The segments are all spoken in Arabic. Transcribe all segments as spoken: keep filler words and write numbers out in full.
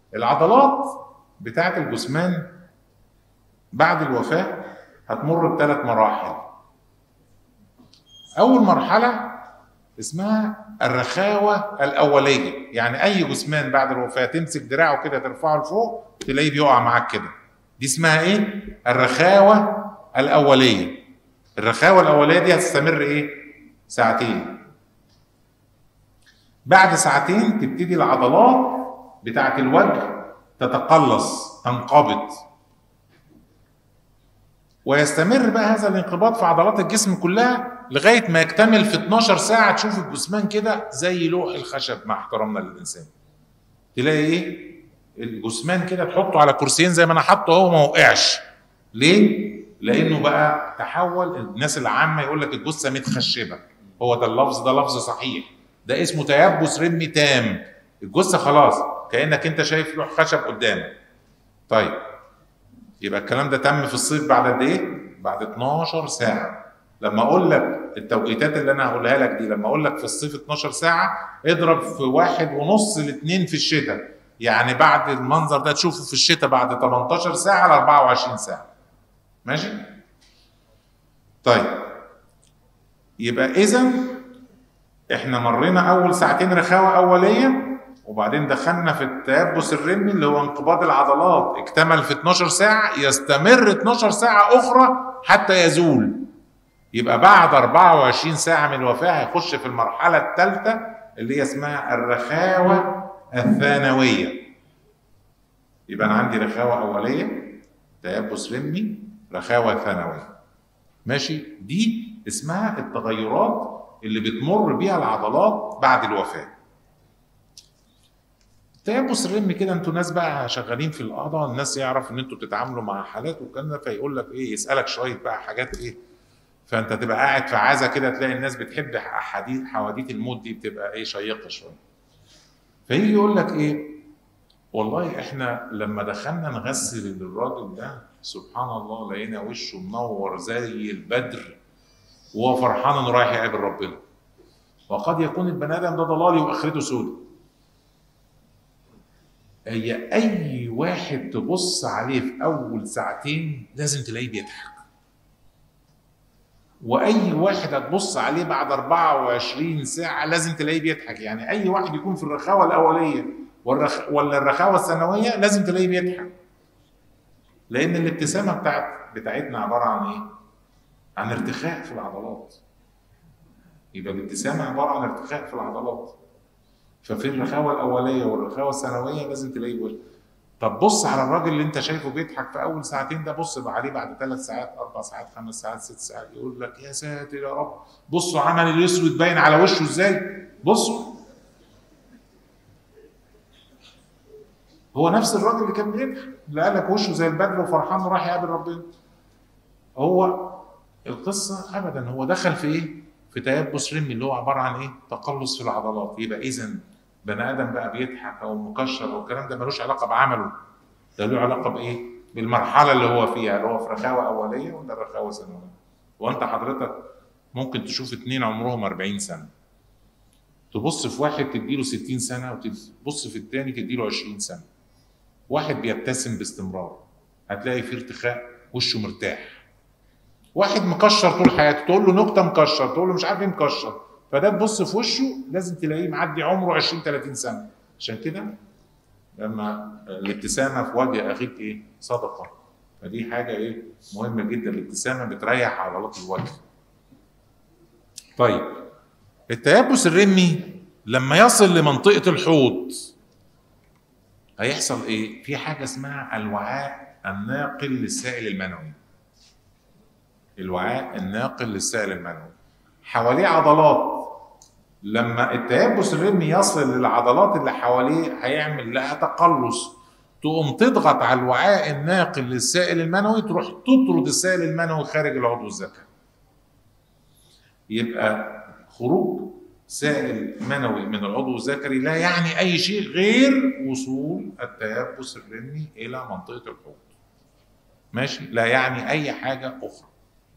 العضلات بتاعت الجثمان بعد الوفاة هتمر بثلاث مراحل. أول مرحلة اسمها الرخاوة الأولية، يعني أي جثمان بعد الوفاة تمسك دراعه كده ترفعه لفوق تلاقيه بيقع معاك كده. دي اسمها إيه؟ الرخاوة الأولية. الرخاوة الأولية دي هتستمر إيه؟ ساعتين. بعد ساعتين تبتدي العضلات بتاعت الوجه تتقلص تنقبض، ويستمر بقى هذا الانقباض في عضلات الجسم كلها لغايه ما يكتمل في اتناشر ساعه. تشوف الجثمان كده زي لوح الخشب مع احترامنا للانسان. تلاقي ايه؟ الجثمان كده تحطه على كرسيين زي ما انا حاطه اهو ما وقعش. ليه؟ لانه بقى تحول. الناس العامه يقول لك الجثه متخشبه. هو ده اللفظ، ده لفظ صحيح، ده اسمه تيبس رمي تام. الجثه خلاص كانك انت شايف لوح خشب قدامك. طيب يبقى الكلام ده تم في الصيف بعد قد ايه؟ بعد اتناشر ساعه. لما اقول لك التوقيتات اللي انا هقولها لك دي، لما اقول لك في الصيف اتناشر ساعه اضرب في واحد ونص لاثنين في الشتاء، يعني بعد المنظر ده تشوفه في الشتاء بعد تمنتاشر ساعه ل اربعة وعشرين ساعه. ماشي؟ طيب يبقى اذا احنا مرينا اول ساعتين رخاوه اوليه، وبعدين دخلنا في التيبس الرمي اللي هو انقباض العضلات، اكتمل في اتناشر ساعه، يستمر اتناشر ساعه اخرى حتى يزول. يبقى بعد اربعة وعشرين ساعه من الوفاه هيخش في المرحله الثالثه اللي هي اسمها الرخاوه الثانويه. يبقى انا عندي رخاوه اوليه، تيبس رمي، رخاوه ثانويه. ماشي؟ دي اسمها التغيرات اللي بتمر بيها العضلات بعد الوفاه. التيبس الرمي كده، انتوا ناس بقى شغالين في القضاء، الناس يعرف ان انتوا بتتعاملوا مع حالات والكلام ده، فيقول لك ايه، يسالك شويه بقى حاجات ايه، فانت تبقى قاعد في عزا كده تلاقي الناس بتحب حديث حواديت الموت دي، بتبقى ايه شيقه شويه. فيجي يقول لك ايه، والله احنا لما دخلنا نغسل الراجل ده سبحان الله لقينا وشه منور زي البدر وهو فرحان انه رايح يقابل ربنا. وقد يكون البني ادم ده ضلالي واخرته سودة. هي اي واحد تبص عليه في اول ساعتين لازم تلاقيه بيضحك، واي واحد هتبص عليه بعد اربعة وعشرين ساعه لازم تلاقيه بيضحك. يعني اي واحد يكون في الرخاوه الاوليه والرخ... ولا الرخاوه الثانويه لازم تلاقيه بيضحك، لان الابتسامه بتاعت بتاعتنا عباره عن ايه؟ عن ارتخاء في العضلات. يبقى الابتسامه عباره عن ارتخاء في العضلات. ففي الرخاوه الاوليه والرخاوه الثانويه لازم تلاقيه بيضحك. طب بص على الراجل اللي انت شايفه بيضحك في اول ساعتين ده، بص بقى عليه بعد ثلاث ساعات، اربع ساعات، خمس ساعات، ست ساعات، يقول لك يا ساتر يا رب، بصوا عمل الاسود باين على وشه ازاي، بصوا. هو نفس الراجل اللي كان بيضحك، اللي قال لك وشه زي البدر وفرحان وراح يقابل ربنا. هو القصه ابدا هو دخل في ايه؟ في تيبس رمي اللي هو عباره عن ايه؟ تقلص في العضلات. يبقى اذا بني ادم بقى بيضحك او مكشر والكلام ده ملوش علاقه بعمله، ده له علاقه بايه؟ بالمرحله اللي هو فيها، اللي هو في رخاوه اوليه ولا رخاوه ثانويه. وانت حضرتك ممكن تشوف اتنين عمرهم اربعين سنه، تبص في واحد تديله ستين سنه وتبص في الثاني تديله عشرين سنه. واحد بيبتسم باستمرار هتلاقي فيه ارتخاء، وشه مرتاح. واحد مكشر طول حياته تقول له نكته مكشر، تقول له مش عارف ايه مكشر، فده تبص في وشه لازم تلاقيه معدي عمره عشرين تلاتين سنه. عشان كده لما الابتسامه في وجه اخيك ايه؟ صدقه. فدي حاجه ايه؟ مهمه جدا. الابتسامه بتريح عضلات الوجه. طيب التيبس الرمي لما يصل لمنطقه الحوض هيحصل ايه؟ في حاجه اسمها الوعاء الناقل للسائل المنوي. الوعاء الناقل للسائل المنوي حواليه عضلات. لما التيبس الرمي يصل للعضلات اللي حواليه هيعمل لها تقلص، تقوم تضغط على الوعاء الناقل للسائل المنوي، تروح تطرد السائل المنوي خارج العضو الذكري. يبقى خروج سائل منوي من العضو الذكري لا يعني اي شيء غير وصول التيبس الرمي الى منطقه الحوض. ماشي؟ لا يعني اي حاجه اخرى.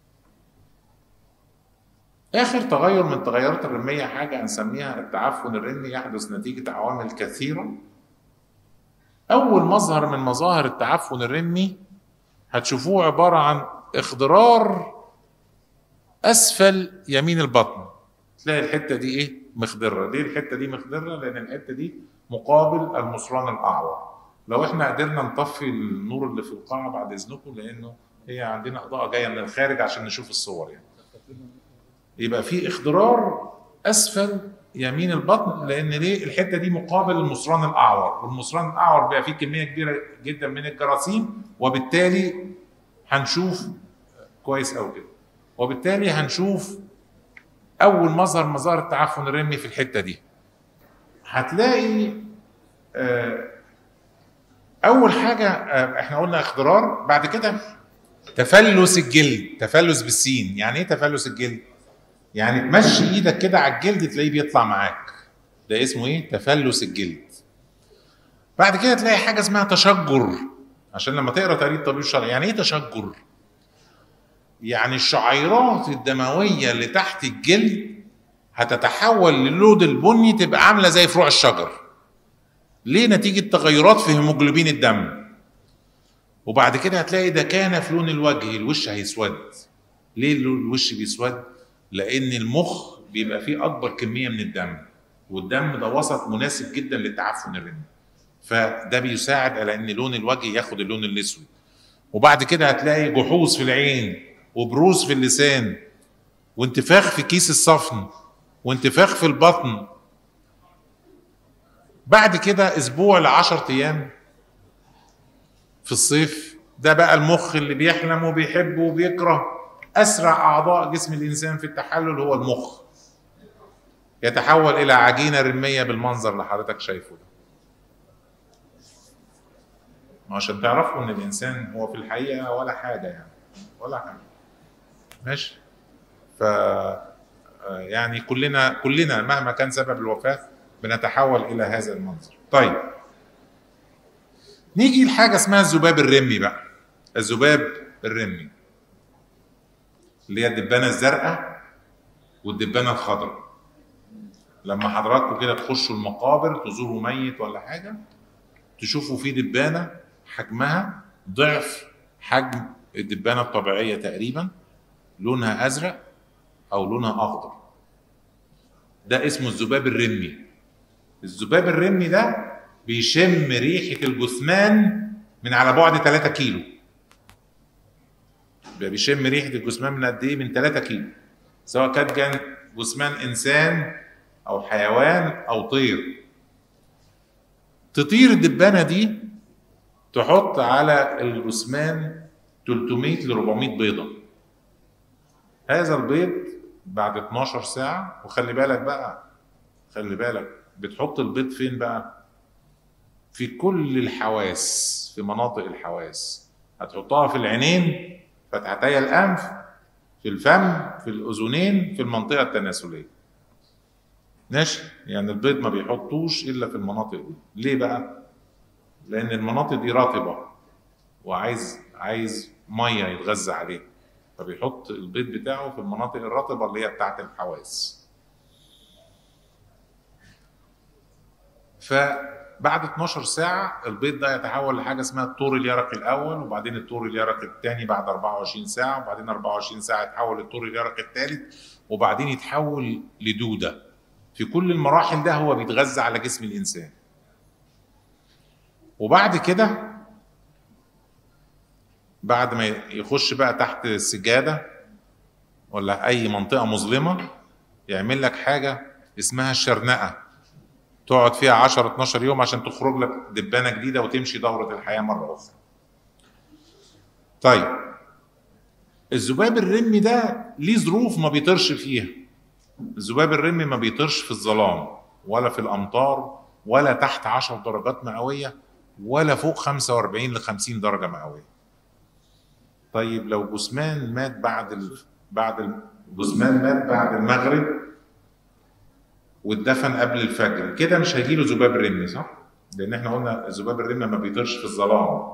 آخر تغير من التغيرات الرمية حاجة هنسميها التعفن الرمي، يحدث نتيجة عوامل كثيرة اول مظهر من مظاهر التعفن الرمي هتشوفوه عباره عن اخضرار اسفل يمين البطن. تلاقي الحته دي ايه؟ مخضره. ليه الحته دي مخضره؟ لان الحته دي مقابل المصران الاعور. لو احنا قدرنا نطفي النور اللي في القاعه بعد اذنكم، لانه هي عندنا اضاءه جايه من الخارج عشان نشوف الصور يعني. يبقى في اخضرار اسفل يمين البطن، لان ليه؟ الحته دي مقابل المصران الاعور، والمصران الاعور بيبقى فيه كميه كبيره جدا من الجراثيم، وبالتالي هنشوف كويس قوي كده. وبالتالي هنشوف اول مظهر مظاهر التعفن الرمي في الحته دي. هتلاقي اول حاجه احنا قلنا اخضرار، بعد كده تفلس الجلد. تفلس بالسين. يعني ايه تفلس الجلد؟ يعني تمشي ايدك كده على الجلد تلاقيه بيطلع معاك، ده اسمه ايه؟ تفلس الجلد. بعد كده تلاقي حاجه اسمها تشجر، عشان لما تقرا تقرير الطبيب الشرعي. يعني ايه تشجر؟ يعني الشعيرات الدمويه اللي تحت الجلد هتتحول للون البني، تبقى عامله زي فروع الشجر. ليه؟ نتيجه تغيرات في هيموجلوبين الدم. وبعد كده هتلاقي ده كان في لون الوجه، الوش هيسود. ليه الوش بيسود؟ لان المخ بيبقى فيه اكبر كميه من الدم، والدم ده وسط مناسب جدا للتعفن الرمي، فده بيساعد على ان لون الوجه ياخد اللون الاسود. وبعد كده هتلاقي جحوظ في العين، وبروز في اللسان، وانتفاخ في كيس الصفن، وانتفاخ في البطن. بعد كده اسبوع لعشر ايام في الصيف، ده بقى المخ اللي بيحلم وبيحب وبيكره. اسرع اعضاء جسم الانسان في التحلل هو المخ، يتحول الى عجينه رميه بالمنظر اللي حضرتك شايفه ده. عشان تعرفوا ان الانسان هو في الحقيقه ولا حاجه، يعني ولا حاجه. ماشي. ف يعني كلنا كلنا مهما كان سبب الوفاه بنتحول الى هذا المنظر. طيب نيجي لحاجه اسمها الذباب الرمي بقى. الذباب الرمي اللي هي الدبانه الزرقاء والدبانه الخضراء. لما حضراتكم كده تخشوا المقابر تزوروا ميت ولا حاجه، تشوفوا في دبانه حجمها ضعف حجم الدبانه الطبيعيه تقريبا، لونها ازرق او لونها اخضر. ده اسمه الذباب الرمي. الذباب الرمي ده بيشم ريحه الجثمان من على بعد ثلاثة كيلو. بيشم ريحه الجثمان من قد ايه؟ من ثلاثة كيلو، سواء كان كان جثمان انسان او حيوان او طير. تطير الدبانه دي تحط على الجثمان ثلاثمائة ل أربعمائة بيضه. هذا البيض بعد اتناشر ساعه، وخلي بالك بقى، خلي بالك بتحط البيض فين بقى؟ في كل الحواس، في مناطق الحواس. هتحطها في العينين، فتحتي الانف، في الفم، في الاذنين، في المنطقه التناسليه. ماشي؟ يعني البيض ما بيحطوش الا في المناطق دي. ليه بقى؟ لان المناطق دي رطبه وعايز عايز ميه يتغذى عليها، فبيحط البيض بتاعه في المناطق الرطبه اللي هي بتاعت الحواس. فبعد اتناشر ساعه البيض ده يتحول لحاجه اسمها الطور اليرقي الاول، وبعدين الطور اليرقي الثاني بعد أربعة وعشرين ساعه، وبعدين أربعة وعشرين ساعه يتحول للطور اليرقي الثالث، وبعدين يتحول لدوده. في كل المراحل ده هو بيتغذى على جسم الانسان. وبعد كده بعد ما يخش بقى تحت السجاده ولا اي منطقه مظلمه، يعمل لك حاجه اسمها الشرنقه، تقعد فيها عشرة اتناشر يوم عشان تخرج لك دبانه جديده وتمشي دوره الحياه مره اخرى. طيب الذباب الرمي ده ليه ظروف ما بيطيرش فيها. الذباب الرمي ما بيطيرش في الظلام ولا في الامطار ولا تحت عشر درجات مئويه ولا فوق خمسة وأربعين ل خمسين درجه مئويه. طيب لو جثمان مات بعد ال... بعد الجثمان مات بعد المغرب واتدفن قبل الفجر، كده مش هيجيله ذباب رمي، صح؟ لان احنا قلنا الذباب الرمي ما بيطيرش في الظلام.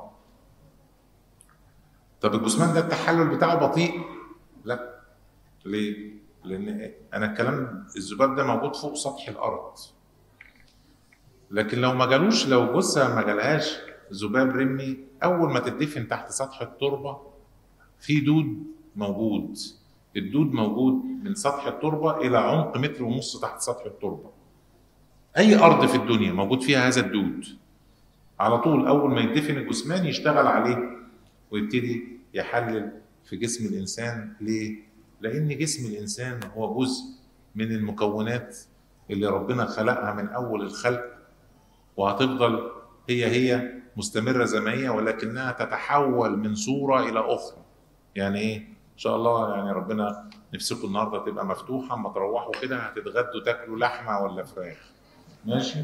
طب الجثمان ده التحلل بتاعه بطيء؟ لا. ليه؟ لان انا الكلام الذباب ده موجود فوق سطح الارض. لكن لو ما جالوش، لو جثه ما جالهاش ذباب رمي، اول ما تدفن تحت سطح التربه في دود موجود. الدود موجود من سطح التربه الى عمق متر ونص تحت سطح التربه. اي ارض في الدنيا موجود فيها هذا الدود، على طول اول ما يدفن الجثمان يشتغل عليه ويبتدي يحلل في جسم الانسان. ليه؟ لان جسم الانسان هو جزء من المكونات اللي ربنا خلقها من اول الخلق، وهتفضل هي هي مستمره زي ما هي، ولكنها تتحول من صوره الى اخرى. يعني ايه؟ ان شاء الله يعني ربنا نفسكم النهارده تبقى مفتوحه، اما تروحوا كده هتتغدوا تاكلوا لحمه ولا فراخ. ماشي؟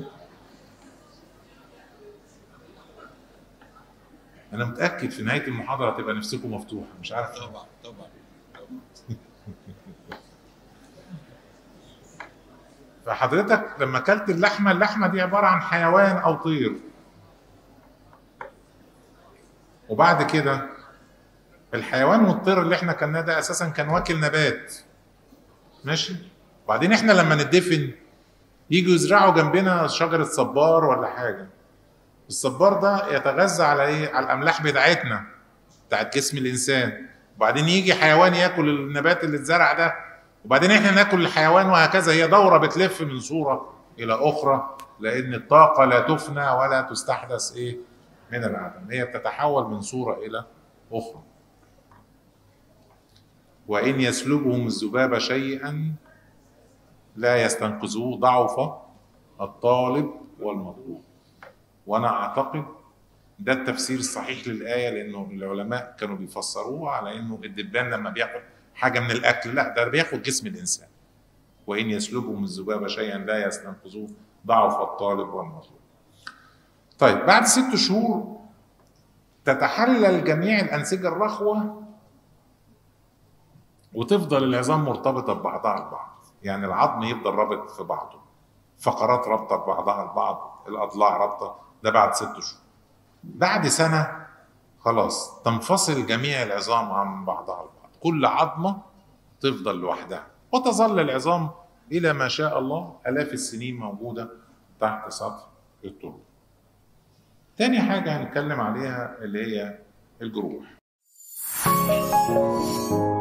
انا متاكد في نهايه المحاضره هتبقى نفسكم مفتوحه، مش عارف. طبعا طبعا. فحضرتك لما اكلت اللحمه، اللحمه دي عباره عن حيوان او طير، وبعد كده الحيوان والطير اللي احنا كلناه ده اساسا كان واكل نبات. ماشي؟ وبعدين احنا لما ندفن يجوا يزرعوا جنبنا شجره صبار ولا حاجه. الصبار ده يتغذى على ايه؟ على الاملاح بتاعتنا بتاعت جسم الانسان، وبعدين يجي حيوان ياكل النبات اللي اتزرع ده، وبعدين احنا ناكل الحيوان، وهكذا. هي دوره بتلف من صوره الى اخرى، لان الطاقه لا تفنى ولا تستحدث ايه من العدم، هي بتتحول من صوره الى اخرى. وان يسلبهم الذباب شيئا لا يستنقذوه، ضعف الطالب والمطلوب. وانا اعتقد ده التفسير الصحيح للايه، لانه العلماء كانوا بيفسروها على انه الدبان لما بياخد حاجه من الاكل، لا ده بياخد جسم الانسان. وان يسلبهم الذباب شيئا لا يستنقذوه، ضعف الطالب والمطلوب. طيب بعد ست شهور تتحلل جميع الانسجه الرخوه، وتفضل العظام مرتبطه ببعضها البعض. يعني العظم يفضل رابط في بعضه، فقرات رابطه ببعضها البعض، الاضلاع رابطه. ده بعد ست شهور. بعد سنه خلاص تنفصل جميع العظام عن بعضها البعض، كل عظمه تفضل لوحدها، وتظل العظام الى ما شاء الله الاف السنين موجوده تحت سطح التربه. تاني حاجه هنتكلم عليها اللي هي الجروح.